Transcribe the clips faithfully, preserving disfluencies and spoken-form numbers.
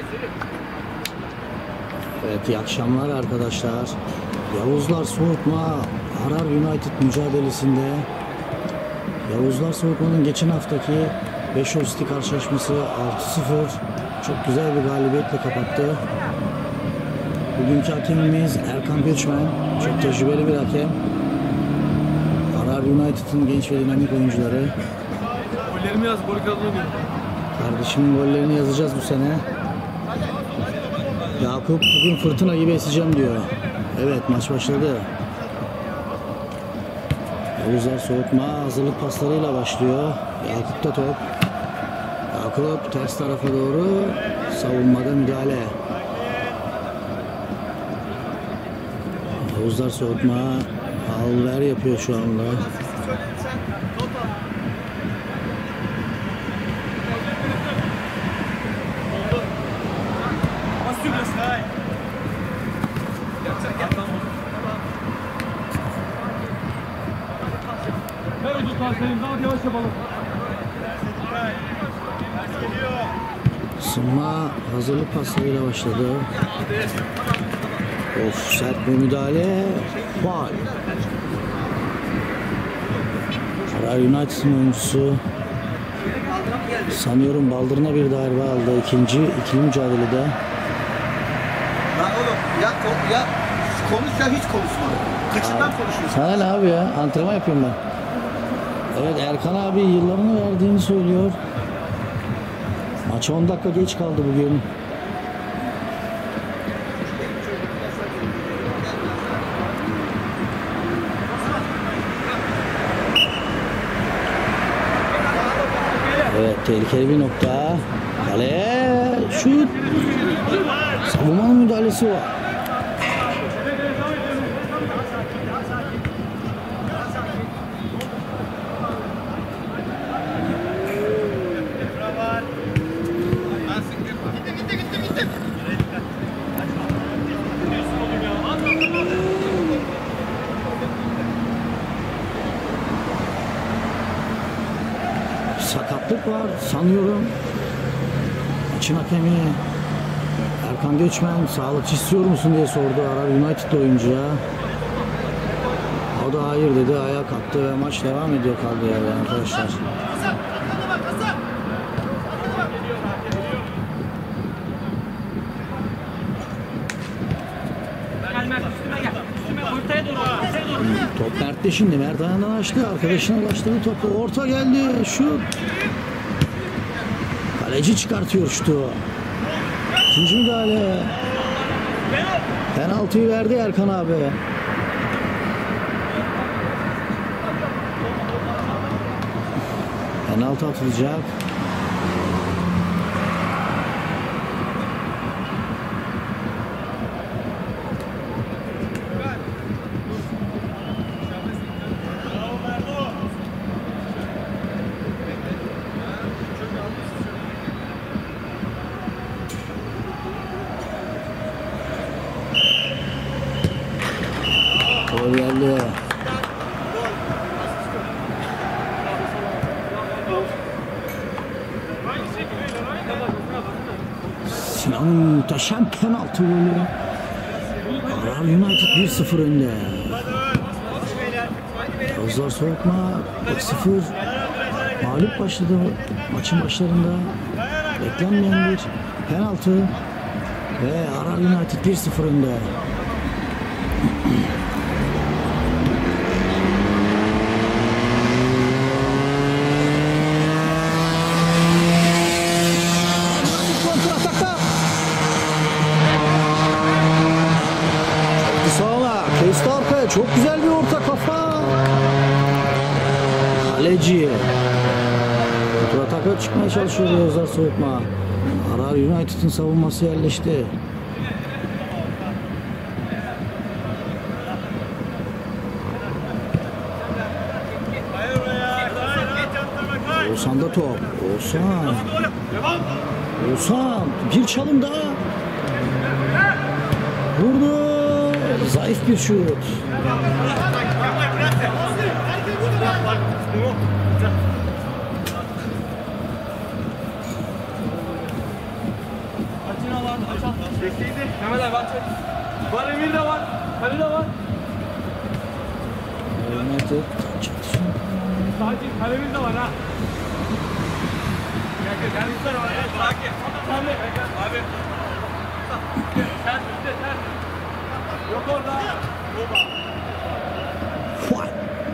Evet, iyi akşamlar arkadaşlar. Yavuzlar Soğutma Arar United mücadelesinde Yavuzlar Soğutma'nın geçen haftaki Beşovski karşılaşması altı sıfır çok güzel bir galibiyetle kapattı. Bugünkü hakemimiz Erkan Göçmen, çok tecrübeli bir hakem. Arar United'ın genç ve dinamik oyuncuları. Gollerimi yaz, gol kazanıyor. Kardeşimin gollerini yazacağız bu sene. Yakup bugün fırtına gibi eseceğim diyor. Evet, maç başladı. Yavuzlar Soğutma hazırlık paslarıyla başlıyor. Yakup'ta top. Yakup ters tarafa doğru, savunmada müdahale. Yavuzlar Soğutma al ver yapıyor şu anda. Sınma hazırlık paslarıyla başladı. Of, sert bir müdahale. Faul. Arar United'ın oyuncusu sanıyorum baldırına bir darbe aldı. İkinci ikili mücadelede. Lan oğlum ya, ya konuş ya hiç konuşma. Kaçından konuşuyorsun? Sana ne abi ya? Antrenman yapıyorum ben. Evet, Erkan abi yıllarını verdiğini söylüyor. Maça on dakika geç kaldı bugün. Evet, tehlikeli bir nokta. Kaleye şut. Savunmanın müdahalesi var. Sakatlık var sanıyorum. Maçın hakemi Erkan Göçmen sağlıkçı istiyor musun diye sordu Arar United oyuncuya. O da hayır dedi, ayağa kalktı ve maç devam ediyor kaldığı yerden arkadaşlar. Top Mert'te şimdi. Mert ayağından açtı. Arkadaşına ulaştırdı topu. Orta geldi. Şut. Kaleci çıkartıyor şutu. İkinci müdahale. Penaltıyı verdi Erkan abi. Penaltı atılacak. Gol geldi. Sinan'ın muhteşem penaltı golü. Arar United bir sıfır önde. Yavuzlar Soğutma bir sıfır mağlup başladı maçın başlarında. Beklenmeyen bir penaltı ve Arar United bir sıfır önde. Çok güzel bir orta kafa. Kaleci. Kontrata çıkmaya çalışıyor Yavuzlar Soğutma. Arar United'ın savunması yerleşti. Oğuzhan'da top. Oğuzhan. Oğuzhan. Bir çalım daha. Vurdu. Zayıf bir şut. Bekleydi. Mehmet abi aç. Var Emir de var. Ali de var. United çatışın. Sakin. Kalemiz de var ha. Gel gel. Gel var. Sakin. Sen de. Abi. Sen de sen. Yok orada. Vay.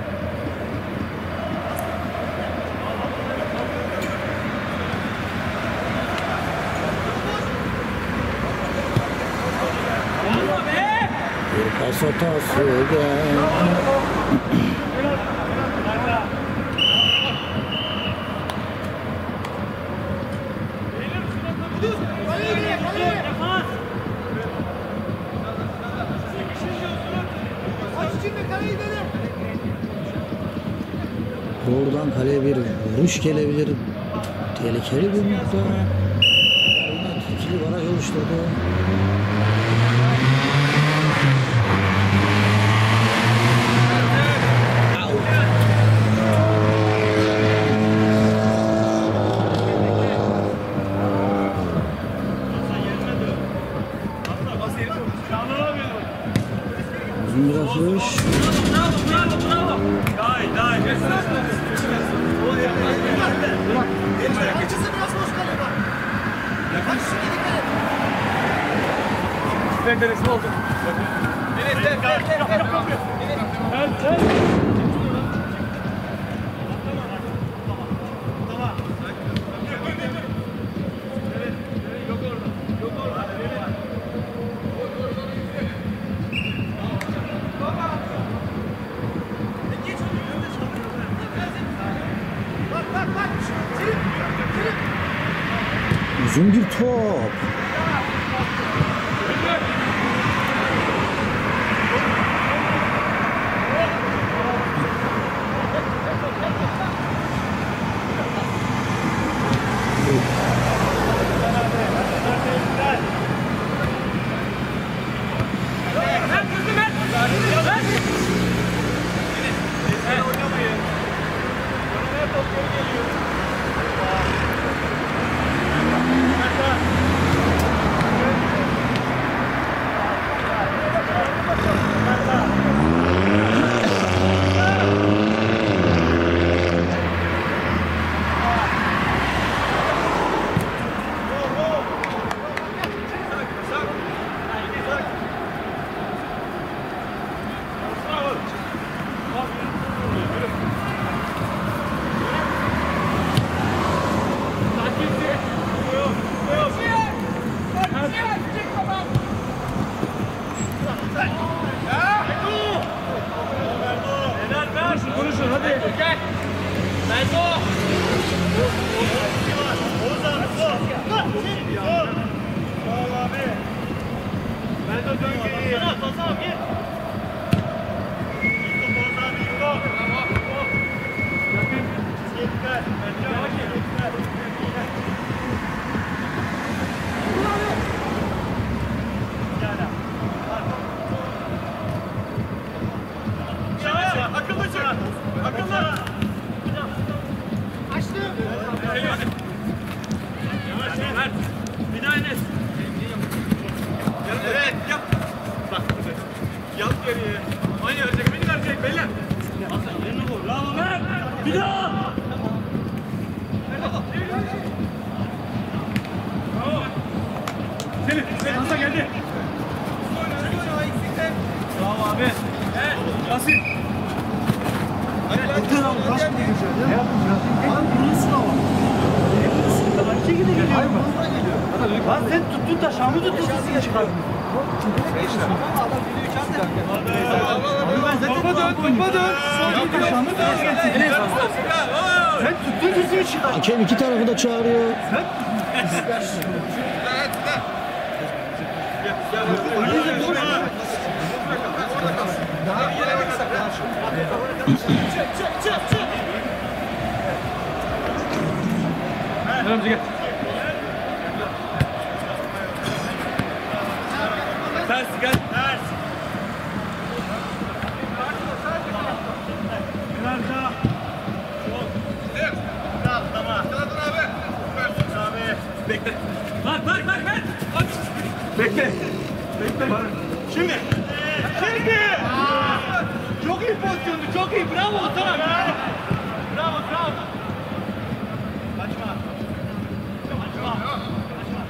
Bir pas hatası geldi. Doğrudan kaleye bir vuruş gelebilir. Tehlikeli bir nokta. United ikili baraj oluşturdu. Uzun bir atış. Neresi oldu? Evet, evet, evet, evet, evet. Uzun bir top. Konuşun hadi. Gel. Merdo. Oğuz abi sol. Sol. Sol abi. Merdo dön geriye. Tosa abi gir. Oğuz abi yürü. Tamam. Yakın. Dikkat. Merdo. Dikkat. Akıllı. Açtım. Yavaş Mert. Bir daha Enes. Evet yap. Bak. Yap geriye. Aynı verecek. Beni verecek beyler. Bravo Mert. Bir daha. Bravo. Selim. Selim hızla geldi. Bravo abi. Evet. Yasin. Buradan al, kaç mı geliyor? Ne yapacağız? Abi vuruyorsun ama. Ne vuruyorsun da? İki gibi geliyor. Hayır, bana geliyor. Lan sen tuttun da şamı tuttun sesini çıkardın. Ama adam videoyu çarptı. Abi ben zaten topa dön, topa dön. Şamı tuttun. Sen tuttun sesini çıkardın. Hakem iki tarafı da çağırıyor. Sen daha bir yere baksak ya. Çık çık çık çık. Önce gel. Ters gel. Ters. Biraz daha. Evet. Tamam tamam. Dur abi. Abi. Bekle. Bak bak bak bak. Aç. Bekle. Bekle. Şimdi. Şimdi. Çok iyi pozisyondu. Çok iyi. Bravo Otan. Bravo. Bravo. Kaçma. Kaçma. Kaçma.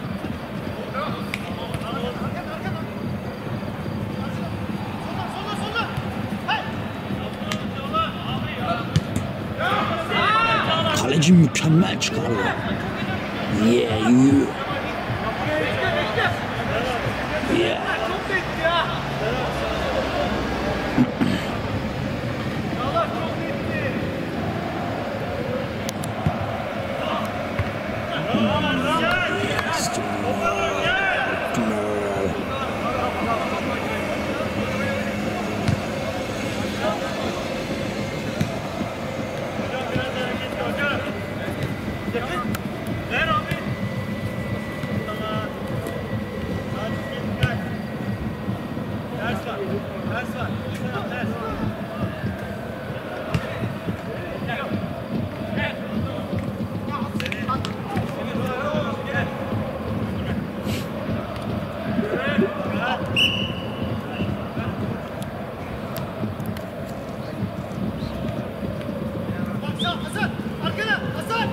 Sola sola. Hey. Kaleci mükemmel çıkardı. Yeah you. Yeah. Çok net ya. Allah çok netti. Ver abi. Tamam. Hadi gel. Ters var. Ters var. Tamam, ters. Hasan, Hasan, arkana, Hasan.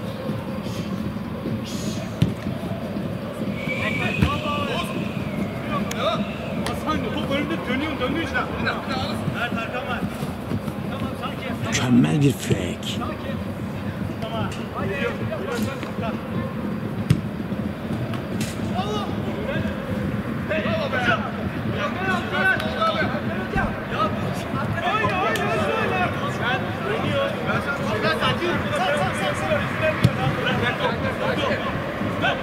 Hasan top önünde dönüyor, dönüyor işte. Bir dakika, bir dakika. Mert arkam var. Tamam, sakin. Mükemmel bir fake. Sakin. Tamam. Geliyor. Tamam. Bravo. Bravo be. Ya ben arkana. Ya oyna, oyna, oyna. Ben dönüyor. Ben sen sakin. Sen sen sen sen. İstemiyor. Bırak, bırak. Bırak.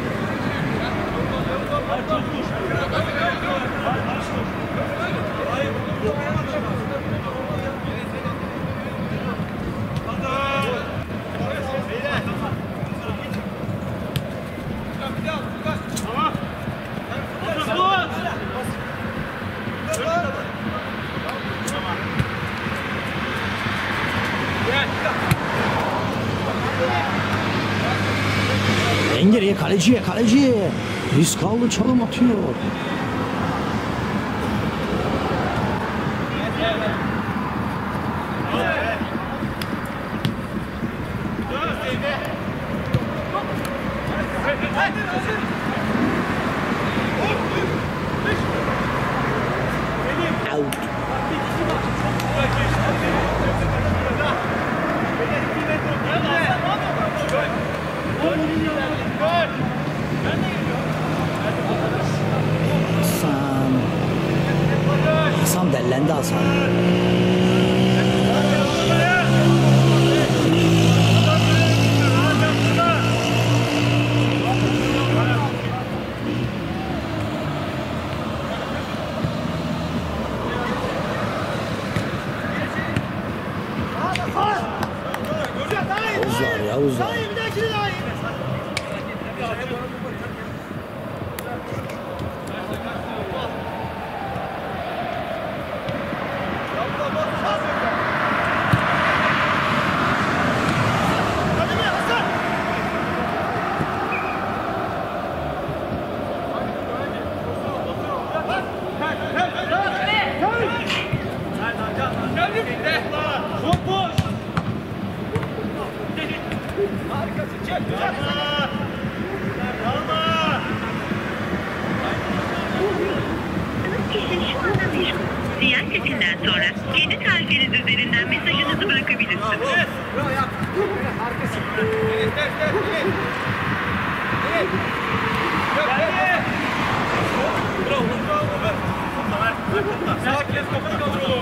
En geriye kaleciye kaleciye. Risk aldı, çalım atıyor. Out. Hasan. Hasan dellendi Hasan. Yavuzlar, Yavuzlar. Bir dahakine daha iyi. Sinyal sesinden sonra kendi tarifiniz üzerinden mesajınızı bırakabilirsiniz. Bravo yap. Harikasın. Evet, evet, evet. Evet. Evet. Bravo, bravo. Ver. Sakin, kafanı kaldır oğlum.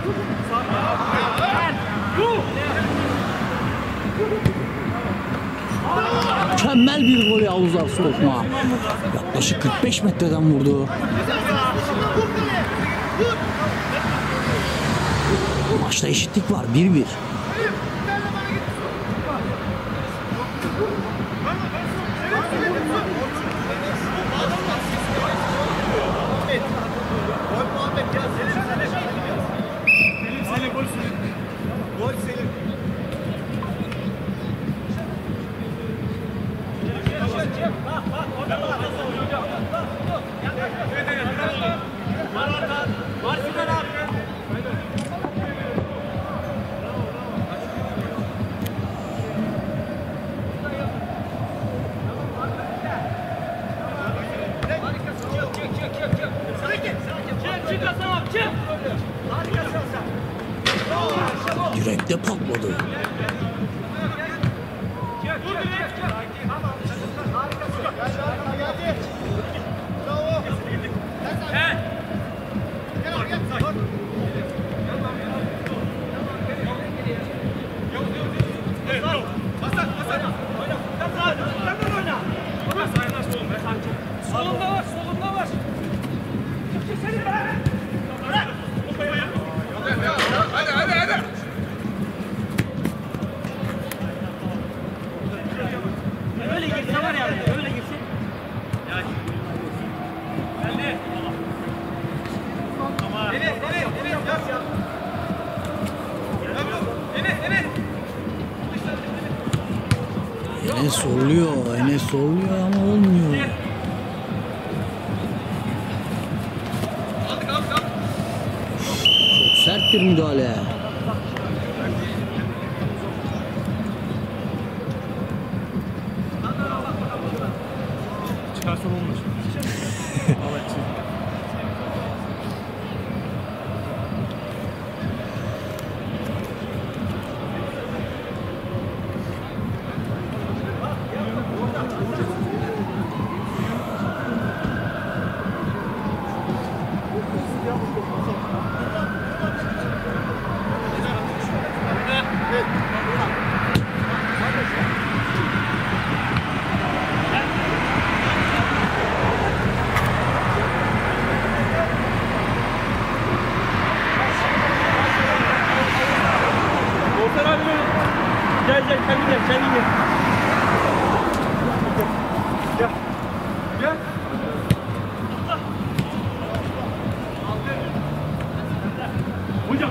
Mükemmel bir gol Yavuzlar Soğutma. Yaklaşık kırk beş metreden vurdu. Maçta eşitlik var, bir bir. Gol Selim. Direkte patladı. Solunda var, solunda var. Hadi hadi hadi. Öyle girse var ya, öyle girse. Geldi. Tamam. Enes, Enes, Enes, yap ya. Enes, Enes. Enes zorluyor, Enes zorluyor ama olmuyor. Çok sert bir müdahale. Çıkarsam olmaz. Volkan abi gel gel kendin gel kendin gel. Gel. Gel. Hocam.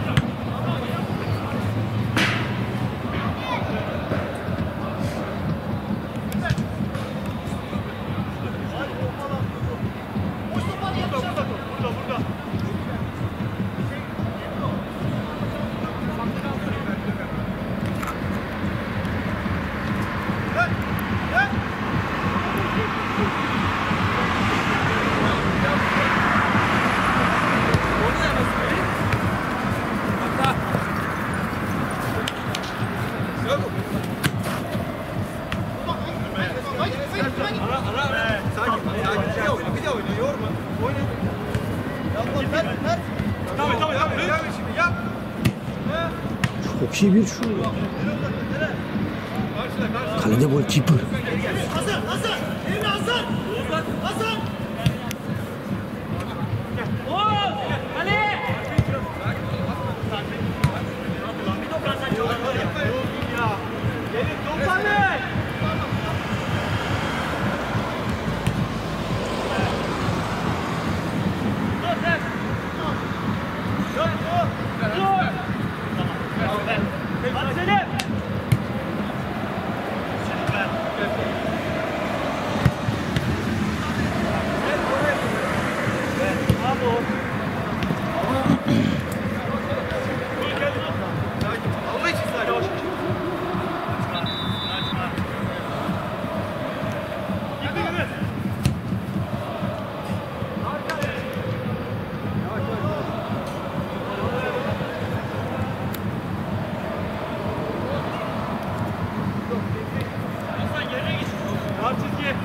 Tamam tamam tamam. Şimdi yap. Çok iyi bir şut. Kalede golkiper. Hazır hazır. Elini hazır. Hazır. Oğuz. Ali. Bir dokunsan çok var ya. Gelin doksanlar. Hadi Selim. Allah için sadece yavaş. Girdi girdi. Hasan yerine git. Dar çizgi.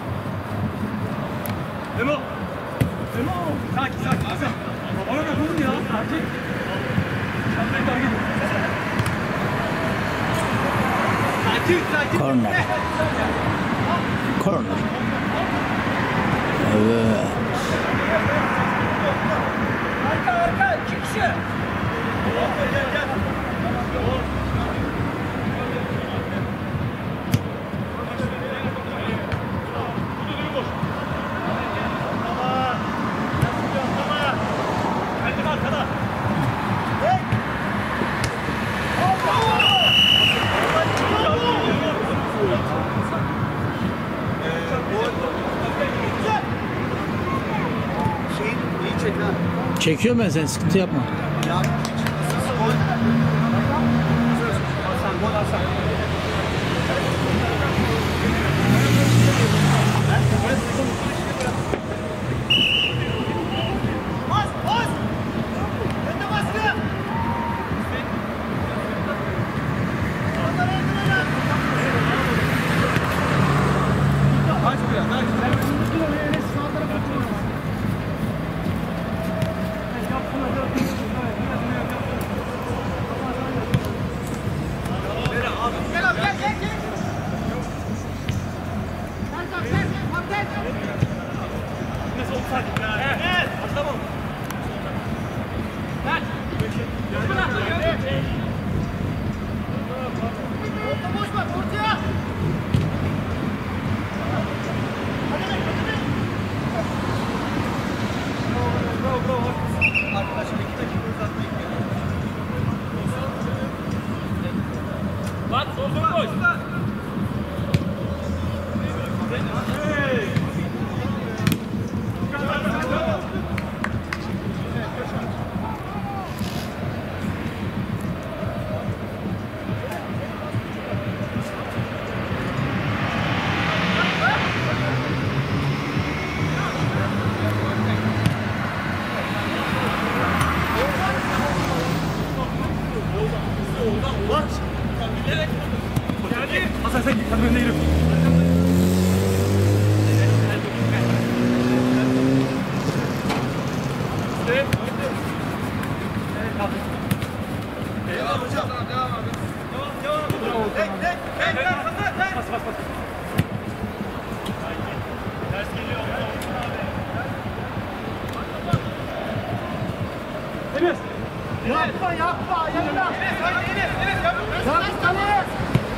Memo. Memo. Sakin sakin Hasan. Ona da vurun ya. Sakin. Şampiyon var gibi. Sakin sakin. Corner. Corner. Evet. Arka arka. İki kişi. Gel gel. Çekiyorum ben, sen sıkıntı yapma. Bas bas. Önde baskı. Nasıl olsak? Evet. Tamam. Ver. Orta boş bak ortaya. Bravo bravo. Arkadaşlar iki dakika uzatmayı bekliyorum. Bak sol sol koş. Hasan sen git, kamyonuna yürü. Evet. Devam hocam. Devam abi. Devam, devam. Tek, tek, tek, tek. Bas, bas, bas. Ters geliyor. Enes. Yapma, yapma. Yanına. Enes, haydi Enes. Enes, yapma. Yapma, Enes.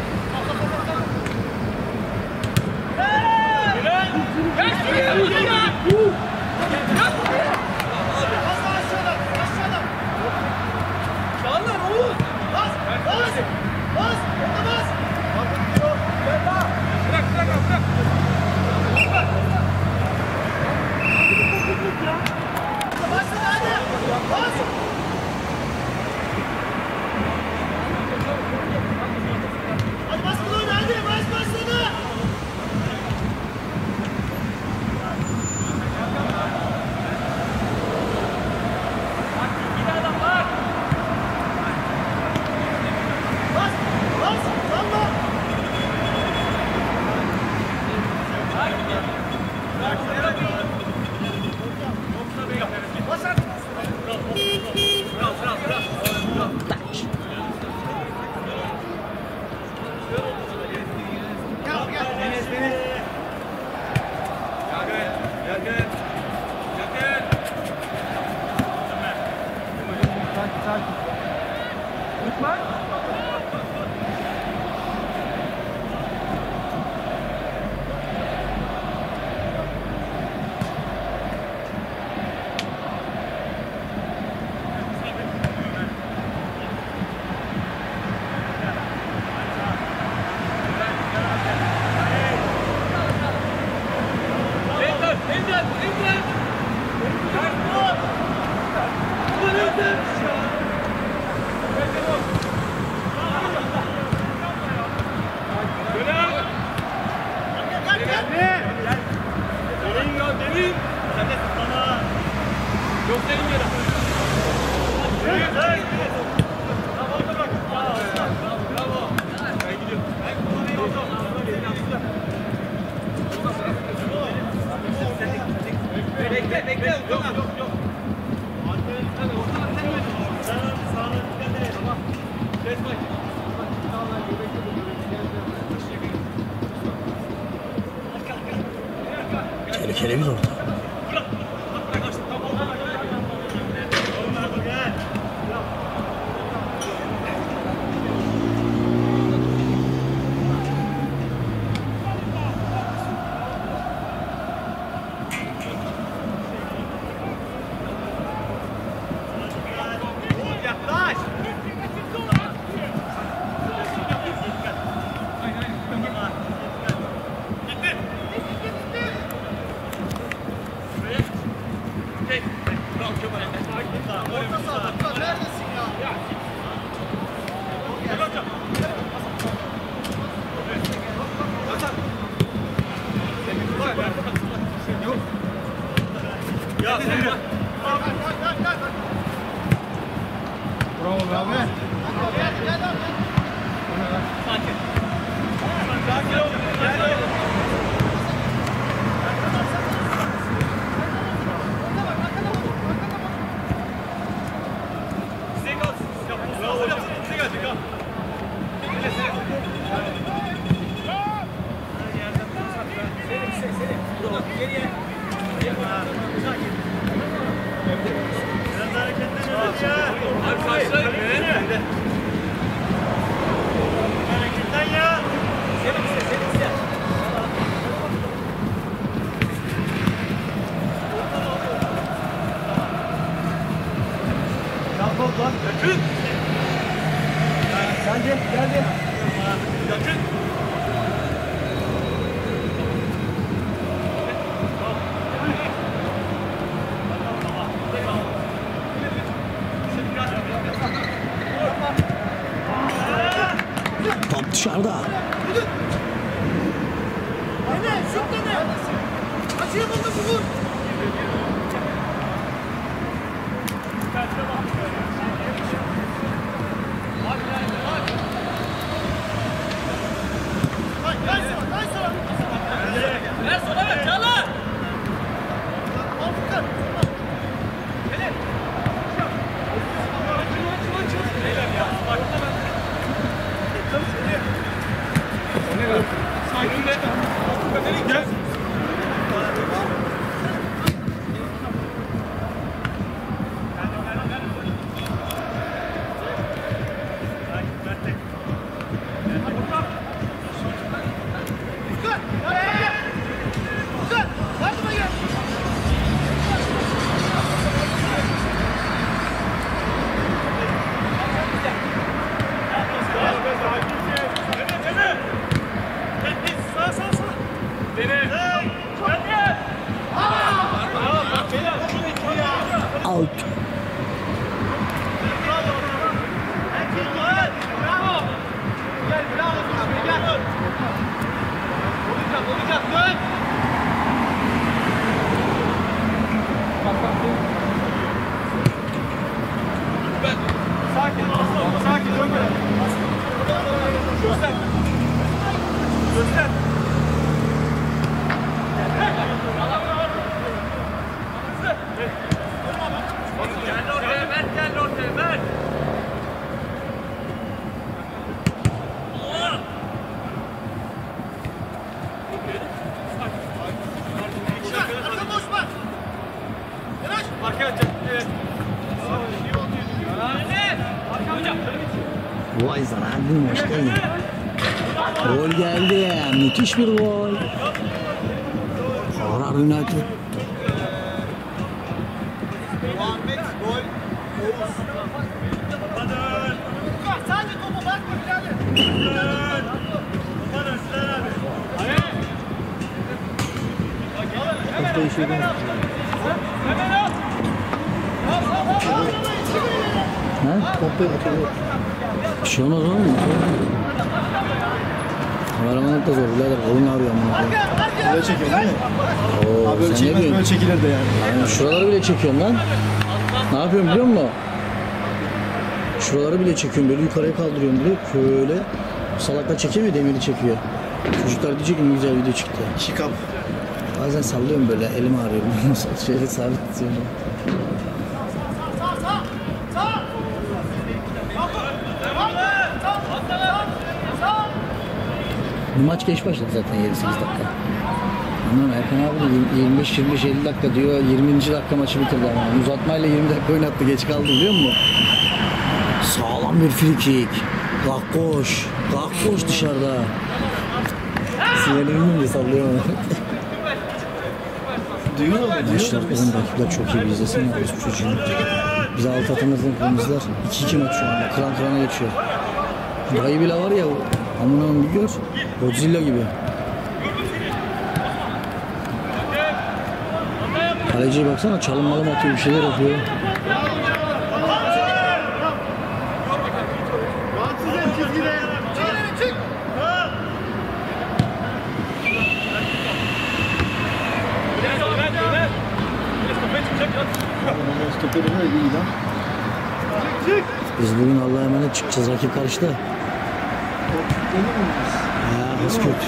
Hadi bas bunu oyna hadi bas bas sana. Bas bas salla. Bas artık. Bravo bravo bravo. Gel gel. Enes Enes. Gel gel. Gel gel. Gel gel. Sakin sakin. Lütfen. Bekle bekle. Yok yok yok. Tehlikeli bir orta. Bravo be abi. Sakin. Sakin ol. Gel gel. Size kalsın. Bravo hocam. Size gelecek ha. Seni seni. Seni seni. Sence geldi. Top dışarıda. Dene, şut dene. Açıyı bulduk bulduk. Out. Sakin, sakin, dön böyle. Göster. Göster. Gel ortaya, Mert gel ortaya, Mert. Arkaya atacak. Evet. Vay zararlı hoş geldin. Gol geldi. Müthiş bir gol. Harar United. Muhammed gol. Sadece topa bakma birader. Ha? Bir şey olmaz oğlum. Kameramanlık da zor birader. Kolun ağrıyor amına. Böyle çekiyor değil mi? Oo, Abi böyle sen ne çekmez böyle diyorsun? çekilir de yani. Yani şuraları bile çekiyorum lan. Ne yapıyorum biliyor musun? Şuraları bile çekiyorum. Böyle yukarıya kaldırıyorum böyle. Böyle. Salaklar çekemiyor, demiri çekiyor. Çocuklar diyecek ki ne güzel video çıktı. Şikap. Bazen sallıyorum böyle, elim ağrıyor. Şöyle sabit tutuyorum. Bu maç geç başladı zaten yedi sekiz dakika. Anladın mı? Erkan abi de yirmi beş yirmi beş elli dakika diyor. yirminci dakika maçı bitirdi ama. Uzatmayla yirmi dakika oynattı. Geç kaldı biliyor musun? Sağlam bir free kick. Kalk koş. Kalk koş dışarıda. Sinirlendim de sallıyorum. Duyuyor musun? Maçlar, bizim rakipler çok iyi, bir izlesene bu çocuğunu. Biz alt atımızın kırmızılar iki iki maç şu anda, kıran kırana geçiyor. Dayı bile var ya, amına onu bir gör, Godzilla gibi. Kaleciye baksana, çalım malım atıyor, bir şeyler yapıyor. Stoperi de iyi lan. Biz bugün Allah'a emanet çıkacağız, rakip karşıda. Değil mi biz? Ya, Özkurt.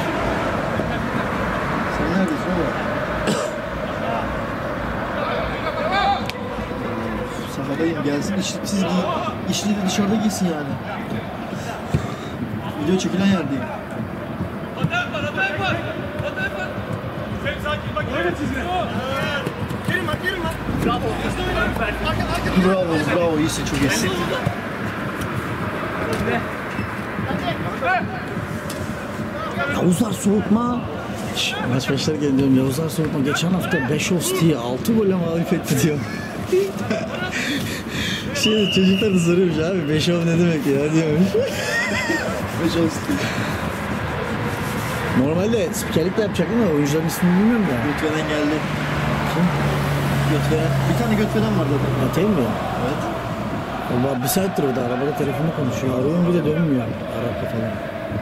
Sen neredesin oğlum? Sahadayım, gelsin işliksiz giy. İşli de dışarıda giysin yani. Video çekilen yerdeyim. Adam var, adam var. Adam var. Sen sakin bak. Bravo, bravo, iyisin, çok iyisin. Yavuzlar Soğutma. Şş, maç başlarken diyorum Yavuzlar Soğutma geçen hafta beş Osti'ye altı golle mağlup etti diyor. Şimdi çocuklar da soruyormuş abi beş ov ne demek ya diyormuş. beş Osti. Normalde spikerlik de yapacaktım ama oyuncuların ismini bilmiyorum ya. Götveren geldi. Kim? Götveren. Bir tane Götveren vardı. Atayım mı? Evet. Allah bir saattir orada arabada telefonla konuşuyor. Arıyorum bir de dönmüyor. Arap'ta falan.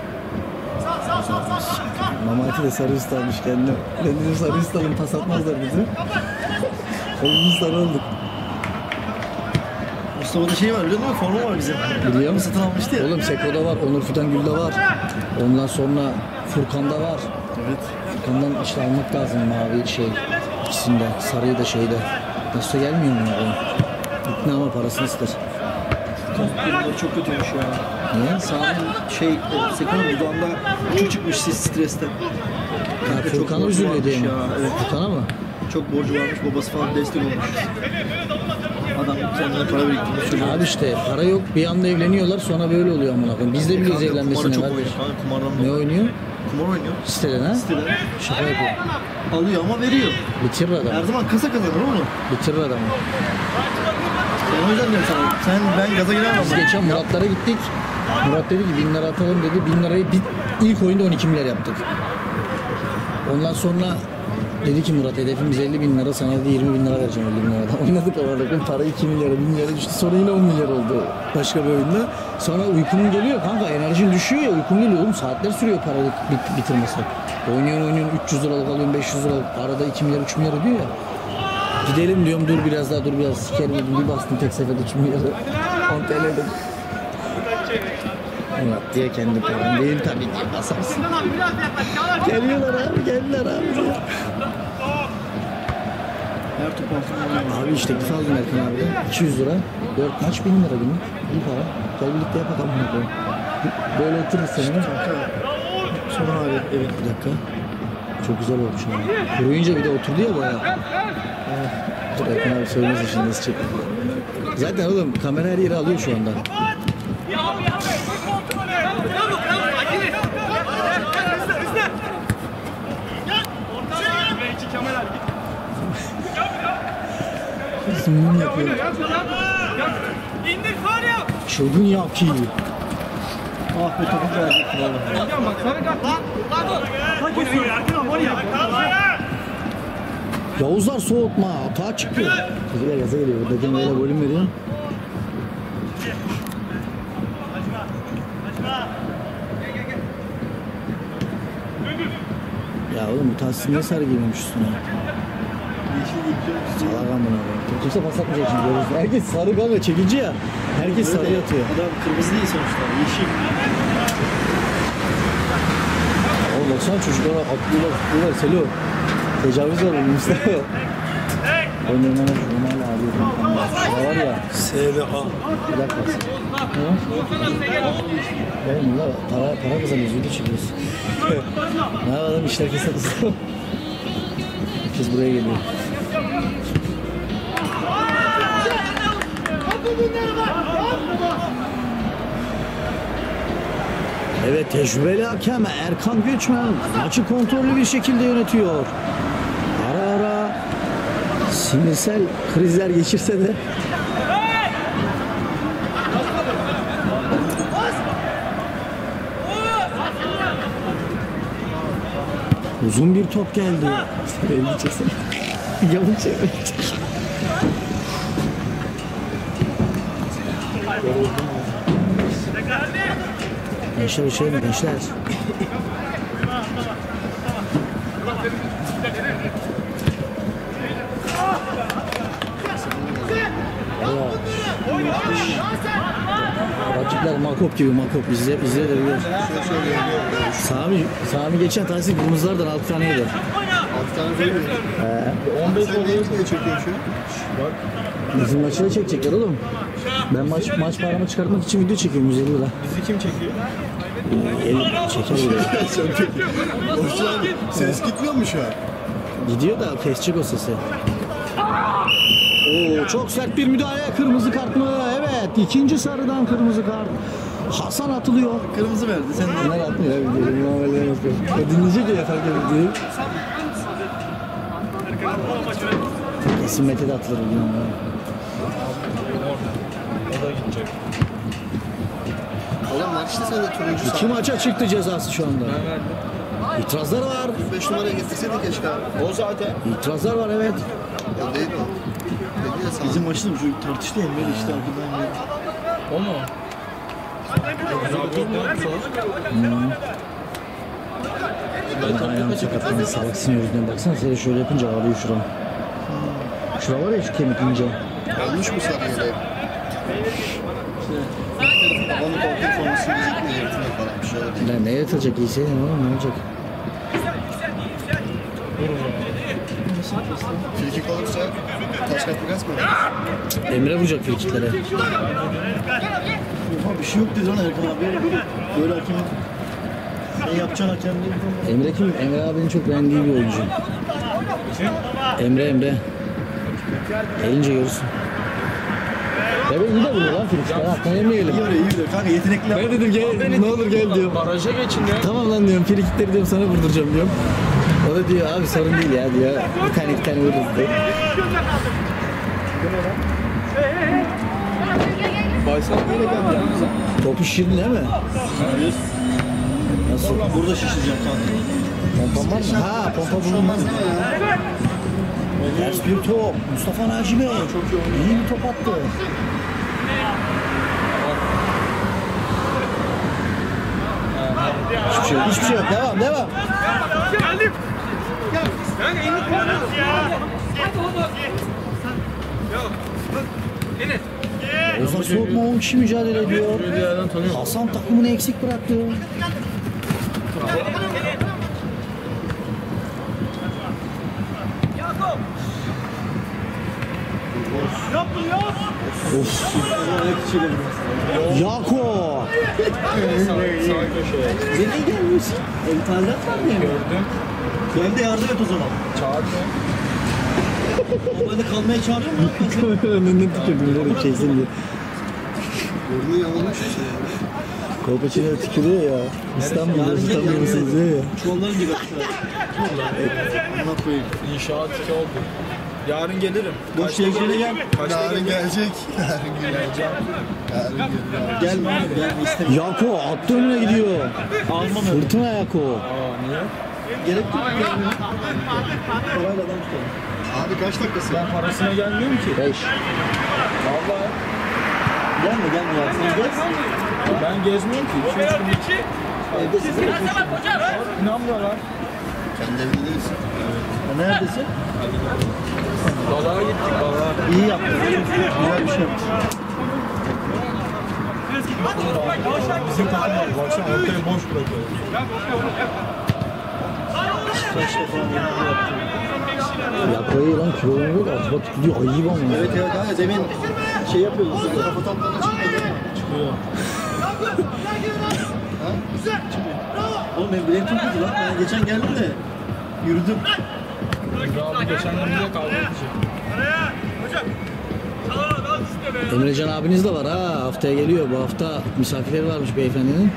Mamati de sarı üst almış kendine. Ben dedim sarı üst alın pas atmazlar bizi. Kolumuz sarı olduk. Mustafa'da şey var biliyor musun? Forma var bizim. Biliyor musun? Satın almıştı ya. Oğlum Seko'da var, Onur Fidangül'de var. Ondan sonra Furkan'da var. Evet. Furkan'dan işte almak lazım mavi şey. İkisinde, sarıyı da şeyde. Nasıl gelmiyor mu ya? İkna ama parasını ister. Bunlar çok kötüymüş ya. Niye? Sağın şey, Seko'nun dudağında uçuk çıkmış siz stresten. Ya Çok Furkan'a borcu üzülüyor varmış diye mi? ya, evet. Furkan'a mı? Çok borcu varmış, babası falan destek olmuş. Adam kendine para biriktirmiş çocuğa. Abi işte para yok bir anda evleniyorlar sonra böyle oluyor amına koyayım. Biz de biliyoruz Kanka, evlenmesine kumarı var. çok oynuyor. Kanka kumardan Ne da. oynuyor? Kumar oynuyor. Siteden ha? Siteden. Şaka yapıyor. Alıyor ama veriyor. Bitirir Her adamı. zaman kasa kazanır oğlum. Bitirir adamı. Ben o yüzden diyorum sana. Sen ben gaza giremem. Biz geçen Muratlara gittik. Murat dedi ki bin lira atalım dedi. Bin lirayı bir, ilk oyunda on iki milyar yaptık. Ondan sonra dedi ki Murat hedefimiz elli bin lira sana dedi yirmi bin lira vereceğim elli bin liradan. Oynadık ama para iki milyara bin milyara düştü. Sonra yine on milyar oldu başka bir oyunda. Sonra uykunun geliyor kanka enerjin düşüyor ya uykun geliyor oğlum saatler sürüyor parayı bit- bitirmesi. Oynuyorsun oynuyorsun üç yüz liralık alıyorsun beş yüz liralık arada iki milyar üç milyar ödüyor ya. Gidelim diyorum dur biraz daha dur biraz sikerim dedim bir bastım tek seferde üç milyarı on T L dedim. Murat diye kendi param değil tabii ki basarsın. Geliyorlar abi geldiler abi. Her top altına Abi işte teklif aldım Erkan abiden iki yüz lira dört maç bin lira günlük iyi para gel birlikte yapalım bunu. Böyle otururuz seninle. sonra abi evet. Bir dakika çok güzel olmuş abi kuruyunca bir de oturdu ya bayağı. Dur Erkan abi söylemez şimdi nasıl çekti. Zaten oğlum kamera her yeri alıyor şu anda. Zoom yapıyor. İndir far yap. Çılgın yaki. Ah be topu verecektim valla. Hocam bak sarı kart lan. Lan. Oynuyor yardım var ya. Yavuzlar Soğutma atağa çıkıyor. Çocuklar gaza geliyor. Buradaki böyle golüm veriyor. Ya oğlum bu tahsis niye sarı giymemiş üstüne? Salak amına koyayım. Kimse pas atmayacak şimdi görüyorsun. Herkes sarı kanka çekici ya. Herkes sarı atıyor. Adam kırmızı değil sonuçta. Yeşil. Oğlum baksana çocuklara atlıyorlar, tutuyorlar. Selo. Tecavüz var oğlum Mustafa. Oynayan ana şunu hala ağlıyorum. Ya var ya. S ve A. Bir dakika. Ne? Oğlum la para, para kazanıyoruz, video çekiyoruz. Ne yapalım işler kısa kısa. Herkes buraya geliyor. Evet tecrübeli hakem Erkan Göçmen maçı kontrollü bir şekilde yönetiyor. Ara ara sinirsel krizler geçirse de uzun bir top geldi. elli çeksin. Yavun çevir. Gençler bir şey mi gençler? Rakipler makop gibi makop bizde bizde de biliyor. Sami Sami geçen tanesi kırmızılardan altı taneydi. altı tane gol mü? He. on beş gol diye çekiyor şu. Bak. Bizim maçı da çekecekler oğlum. Ben maç maç paramı çıkartmak için video çekiyorum yüz elli lira. Bizi kim çekiyor? elli çeker bile. Sen peki. Orçun abi ses gitmiyor mu şu an? Gidiyor da kesecek o sesi. Oo, çok sert bir müdahale. Kırmızı kart mı? Evet. İkinci sarıdan kırmızı kart. Hasan atılıyor. Kırmızı verdi. Sen de. Bunlar atmıyor ya videoyu. Normalde yapıyor. O dinleyecek ya yaparken videoyu. Kesin Mete de atılır bugün ama. O da gidecek. Oğlum var işte sen de turuncu İki maça çıktı cezası şu anda. Ben verdim. İtirazlar var. beş numaraya getirseydik keşke abi. O zaten. İtirazlar var evet. O değil o. Dedi ya sana. Bizim maçta mı şu tartıştı ya böyle işte arkadan böyle. O mu? Ben ayağım sakatlandı. Salak sinir yüzünden. Baksana seni şöyle yapınca ağrıyor şuram. Şura var ya şu kemik ince. Olmuş mu sarı yere? Onu korktum sonra silecek mi yırtına falan bir şey olur. Lan ne yatacak giyseydin oğlum ne olacak? Frikik olursa taş kat biraz mı? Emre vuracak frikiklere. Ya bir şey yok dedi lan Erkan abi. Böyle hakemin ne yapacağın hakem değil. Emre kim? Emre abinin çok beğendiği bir oyuncu. Emre Emre. Gelince görürsün. Ya ben iyi de vuruyor lan frikikler. Hakkını yemeyelim. İyi öyle iyi öyle. Kanka yetenekli. Ben dedim gel ne olur gel diyorum. Baraja geçin ya. Tamam lan diyorum frikikleri diyorum sana vurduracağım diyorum. O da diyor abi sorun değil ya diyor. Bir tane iki tane vururuz diyor. Baysal böyle geldi. Topu şişirdin değil mi? Nasıl? Burada şişireceğim kanka. Pompa var mı? Ha pompa bulunmaz mı? Ters bir top. Mustafa Naci Bey. Çok iyi. İyi bir top attı. Hiçbir şey yok. Hiçbir şey yok. Devam devam. Geldim. Ya. Yani elini koymuyoruz ya. Yok. Enes. Ozan Soğutma on kişi mücadele ediyor. Hasan takımını eksik bıraktı. Of. Yako. Nereye gelmiyorsun? İnternet var mı? Gördüm. Gel de yardım et o zaman. Çağırdı. Normalde kalmaya çağırıyor mu? Kameranın önüne tükürdüm böyle çeksin diye. Burnu yamulmuş işte ya. Kolpaçino'ya tükürüyor ya. İstanbul'da tutamıyorsunuz diyor ya. Çuvalların gibi atmışlar. Ona koyayım. İnşaat iki oldu. Yarın gelirim. Boş gel gel. Yarın gelecek. Yarın geleceğim. Yarın geleceğim. Gelme abi gelme istemiyorum. Yako attı önüne gidiyor. Almam öyle. Fırtına Yako. Aa niye? Gerek yok. Gelmiyor. Parayla adam tutalım. Abi kaç dakikası? Ben parasına gelmiyorum ki. Beş. Vallahi. Gelme gelme ya. Sen gez. Ben gezmiyorum ki. Şu üç günlük evde size İnanmıyorlar. Kendi evinde değilsin. Ya neredesin? Balığa gittik balığa. İyi yaptın. Güzel bir şey yaptın. Bizim takım var. Baksana ortaya boş bırakıyor. Saçma falan yemek yaptı. Yako'yu lan kilolu da atıma tutuyor. Ayıp ama. Evet ya kanka demin şey yapıyoruz. Kafa toplarına çıkmadı. Çıkıyor. Oğlum benim bileğim çok kötü lan. Ben geçen geldim de yürüdüm. Abi geçen gün bile kavga edecek. Emrecan abiniz de var ha. Haftaya geliyor. Bu hafta misafirleri varmış beyefendinin.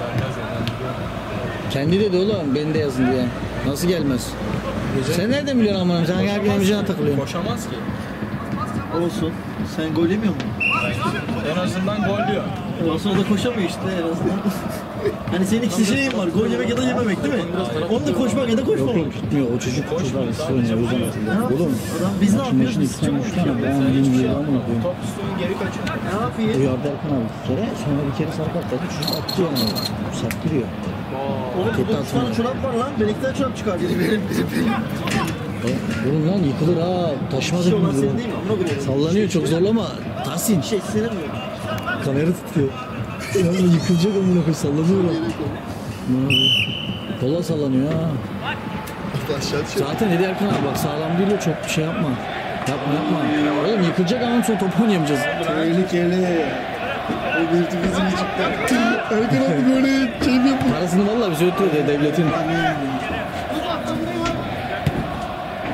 Kendi dedi oğlum beni de yazın diye. Nasıl gelmez? Sen nereden biliyorsun amanım? Sen her gün Emrecan'a takılıyorsun. Koşamaz ki. Olsun. Sen gol yemiyor musun? En azından gol diyor. Olsun o da koşamıyor işte en azından. Hani senin iki seçeneğin var. Gol yemek ya da yememek değil mi? Onu da koşmak ya da Yok koşmamak. oğlum tutmuyor. O çocuk çocuklar ısır oynuyor. O yüzden atılıyor. Oğlum. Adam biz ne Maçın yapıyoruz? başında iki tane üç tane. Ben bilmiyorum amına koyayım. Top üstünün geri kaçıyor. Ne yapayım? Uyardı Erkan abi bir kere. Sonra bir kere sarı kart verdi. Çocuk attı yani. Serttiriyor. Oğlum Kötü burada üç tane atmıyor. çorap var lan. Ben iki tane çorap çıkartayım. Benim benim benim. Oğlum lan yıkılır ha. Taşmaz Şey olan hepimiz. senin değil mi? Amına koyayım. Sallanıyor çok zorlama. Tahsin. Şey senin mi? Kamera tutuyor. Ya yıkılacak amına koyayım sallanıyor lan. Ne oluyor? Kola sallanıyor ha. Aşağı düşüyor. Zaten dedi Erkan abi bak sağlam değil o çok şey yapma. Yapma yapma. Oğlum yıkılacak ama sonra top oynayamayacağız. Tehlikeli. O bir bizim çıktı. Erkan abi böyle şey mi yapıyor? Parasını vallahi bize ötüyor de devletin.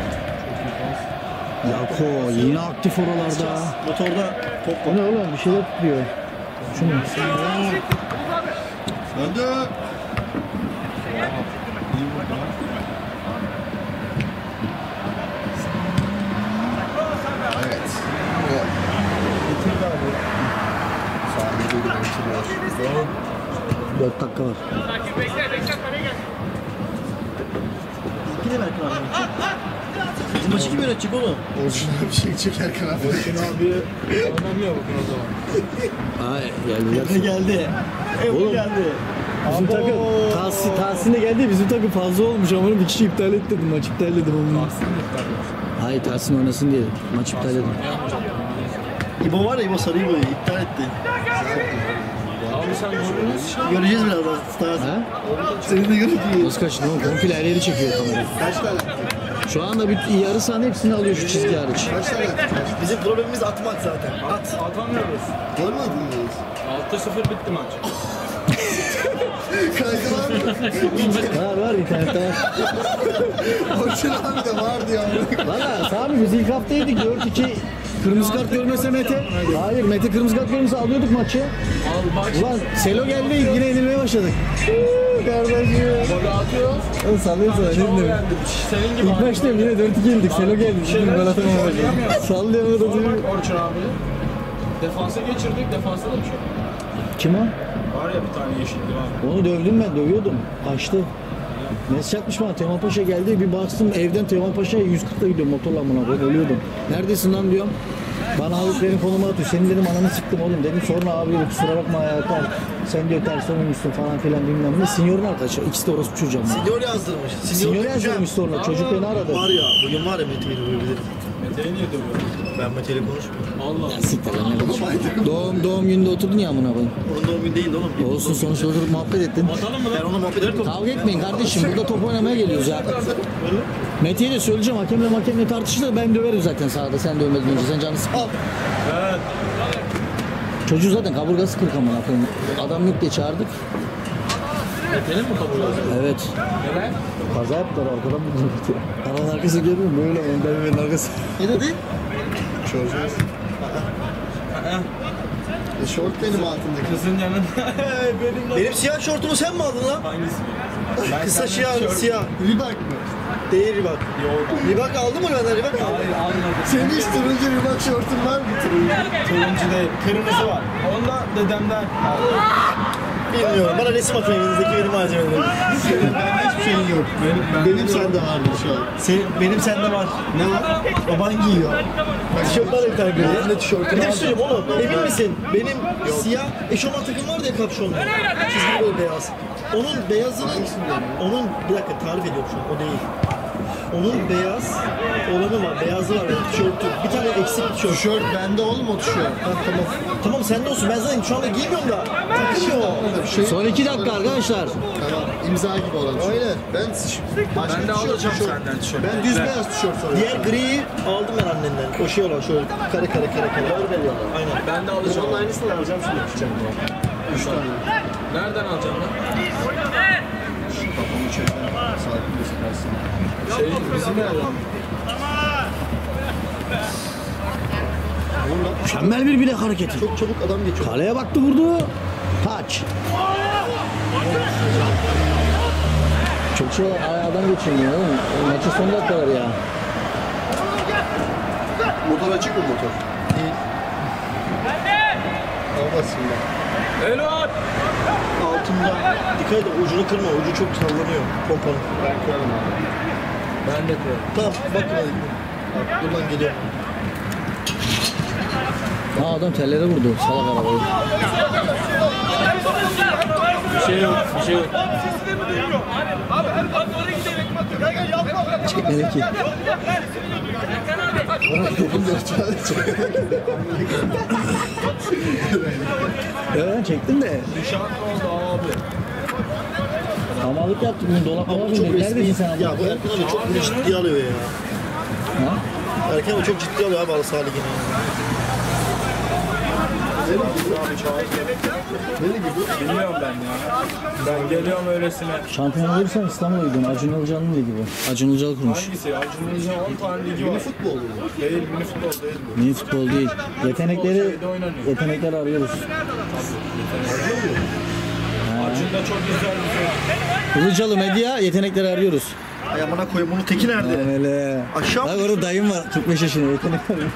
Yako yine aktif oralarda. Motorda top O ne oğlum bir şeyler tutuyor. Şunu. Döndü. Evet. Evet. Bitirdi abi. Sahneyi de bitiriyor. dört dakika var. Bekle bekle kaleye gel. iki de Erkan abi. Bizim maçı kim yönetecek oğlum? Orijinal bir şey çekerken abi. abi oynamıyor bugün o zaman. Ay geldi. geldi. Oğlum. Oğlum geldi. Bizim takım Tahsin, Tahsin'e geldi bizim takım fazla olmuş ama bir kişi iptal et dedim maç iptal dedim onu. Hayır Tahsin oynasın diye maç iptal dedim. İbo var ya İbo sarı İbo'yu iptal etti. Abi sen göreceğiz birazdan. Stars. Ha? Seni de göreceğiz. Nasıl kaçtın oğlum? Komple her yeri çekiyor kamera. Kaç tane? Şu anda bir yarı sahne hepsini alıyor şu çizgi hariç. Kaç tane? Bizim problemimiz atmak zaten. At. Atamıyoruz. Gol mü atılmıyoruz? altı sıfır bitti maç. Kaydı var mı? Var var internette var. Orijinal abi de vardı ya. Valla Sami biz ilk hafta yedik dört iki. Kırmızı kart görmese Mete. Hayır Mete kırmızı kart görmese alıyorduk maçı. Al bak. Ulan Selo geldi yine yenilmeye başladık. Kardeşim. Golü atıyor. Oğlum sallıyor sana ne Çoğu bileyim. geldi. Senin gibi. İlk maçta yine dört iki yenildik. Selo geldi. Şimdi gol atamamak. Sallıyor Çoğu mu? bak Orçun abi. Defansa geçirdik. Defansa da bir şey. Kim o? Var ya bir tane yeşilli var. Onu dövdüm ben, dövüyordum. Kaçtı. Mesaj atmış bana, Teoman Paşa geldi. Bir baktım evden Teoman Paşa'ya yüz kırkla gidiyorum motorla amına koyayım, ölüyordum. Neredesin lan diyorum. Bana abi benim konumu atıyor. Senin dedim ananı sıktım oğlum dedim. Sonra abi dedi kusura bakma hayatım. Sen diyor ters olmuşsun falan filan bilmem ne. Sinyor'un arkadaşı. İkisi de orospu çocuğum. Sinyor yazdırmış. Sinyor yazdırmış sonra. Çocuk beni aradı. Var ya bugün var ya Mete'yi dövülebilirim. Mete'yi niye dövüyorsun? Ben Mete'yle konuşmuyorum. Allah. Ya siktir lan ne konuşuyorsun? Doğum, doğum gününde oturdun ya amına koyayım. Onun doğum günü değildi oğlum. Olsun sonuçta oturup muhabbet ettin. Atalım mı Ben lan? ona muhabbet ederim. Kavga etmeyin kardeşim. Burada top oynamaya geliyoruz ya. Mete'ye de söyleyeceğim. Hakemle hakemle tartışırsa ben döverim zaten sahada. Sen dövmedin önce. Sen canını sıkma. Evet. Çocuğu zaten kaburgası kırık amına koyayım. Adam yok diye çağırdık. Mete'nin mi kabul ediyorsun? Evet. Neden? Kaza yaptılar arkadan mı gitti? Arabanın arkası görüyor musun? Böyle ben benim arkası. Ne dedi? Çözeceğiz. E, şort benim altındaki. Kızın yanında. Benim lan. Benim siyah şortumu sen mi aldın lan? Hangisi? Kısa siyah, siyah. Reebok mı? Değil Reebok. Yok. Reebok aldı mı benden Reebok aldı? Hayır almadım. Senin hiç turuncu Reebok şortun var mı? Turuncu. Turuncu değil. Kırmızı var. Onda dedemden aldım. Bilmiyorum. Bana resim atın evinizdeki benim malzemelerim. Senin bende hiçbir şeyin yok. Benim, benim sende vardı şu an. Senin, benim sende var. Ne var? Baban giyiyor. Tişört var bir tane gri. Ben de tişörtümü Bir de aldım. söyleyeyim oğlum. Emin misin? Benim siyah eşofman takım var ya kapşonlu. Çizgili böyle beyaz. Onun beyazının, onun bir dakika tarif ediyorum şu an. O değil. Onun beyaz olanı var. Beyazı var. Yani tişörtü. Bir tane eksik tişört. Tişört bende oğlum o tişört. Ha, tamam. Tamam sende olsun. Ben zaten şu anda giymiyorum da. Takışıyor. Orada bir şey. Son iki dakika arkadaşlar. Tamam. İmza gibi olan tişört. Aynen. Ben başka Ben de tişört, alacağım tişört. senden tişört. Ben düz beyaz tişört soruyorum. Diğer griyi aldım ben annenden. O şey olan şöyle kare kare kare kare. Var veriyorlar. Aynen. Ben de alacağım. Onun aynısını alacağım şimdi yapacağım. Üç tane. Nereden alacağım lan? Kafamı çeker. Sakin göstersin. Şey bizim nereden? Mükemmel bir bilek hareketi. Çok çabuk adam geçiyor. Kaleye baktı vurdu. Taç. Çok şey var. Ay, adam geçiyor ya. oğlum. Maçın son dakikaları ya. Motor açık mı motor? Değil. Almasın ben. Helal. Altında. Dikkat et ucunu kırma. Ucu çok sallanıyor. Pompanın. Ben koyarım abi. Ben de koyarım. Tamam bakın hadi. Bak, dur lan geliyor. Ha adam tellere vurdu. Salak arabayı. Bir şey yok. Bir şey yok. Abi her bak oraya gidelim. Gel gel yapma. Çekmedi ki. Evet çektim de. Dışarı oldu abi. Hamalık yaptık. Bunu dolap Ama dolap bu çok indik. resmi. Neredesin sen abi? Ya bu Erkan abi çok bunu ciddiye alıyor ya. Ha? Erkan abi çok ciddiye alıyor abi halı saha ligini. Bilmiyorum ben ya. Ben geliyorum öylesine. Şampiyon olursan İstanbul'a gidiyorsun. Acun Ilıcalı'nın ligi bu. Acun Ilıcalı kurmuş. Hangisi? Acun Ilıcalı on tane ligi var. Futbol mu? Değil, mini futbol değil bu. Mini futbol değil. Yetenekleri, Şeyde oynanıyor. yetenekleri arıyoruz. Acun da çok güzel bir şey. Ilıcalı Medya, yetenekleri arıyoruz. Ay amına koyayım bunun teki nerede? Öyle. Aşağı Bak orada dayım var. kırk beş yaşında yetenek arıyor.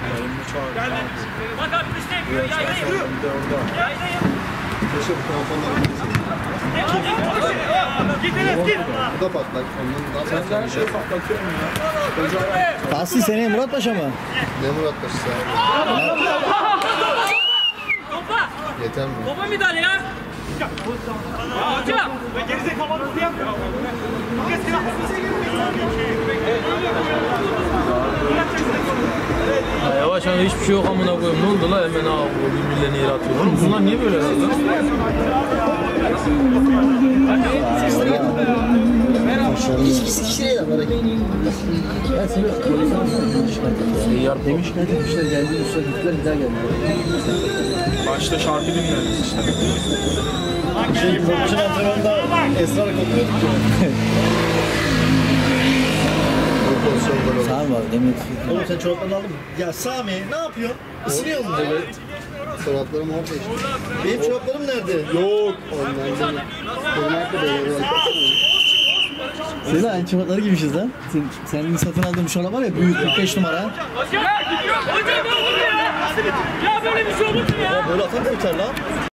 Bak abi biz ne yapıyor? Yaylayın. Bir de orada. Keşke bu kramponları Git Enes git. Bu da patlak. Ondan daha Sen her şeyi patlatıyorsun ya. Tahsin seneye Murat Paşa mı? Ne Murat Paşa? Topa. Yeter mi? Topa müdahale ya. Hocam. Gerizekalı diye. Ya yavaş hani hiçbir şey yok amına koyayım. Ne oldu la hemen ha o birbirlerini yere atıyor. Oğlum bunlar niye böyle lan? Demiş şikayet etmişler. Geldi üstüne gittiler bir daha geldiler. Başta şarkı dinliyoruz işte. Şey profesyonel antrenmanda esrar kokluyorduk ya. Bu pozisyonlar olur. Sağ var demek. Oğlum sen çoraplarını aldın mı? Ya Sami ne yapıyorsun? Isınıyor musun? Evet. Çoraplarım orada işte. Benim çoraplarım nerede? Yok. Ondan değil. Benim arkada böyle. Siz de aynı çorapları giymişiz lan. Sen, senin satın aldığın çorap var ya büyük kırk beş numara. Hocam. Hocam ne olur ya? Ya böyle bir şey olur mu ya? Böyle atar mı biter lan?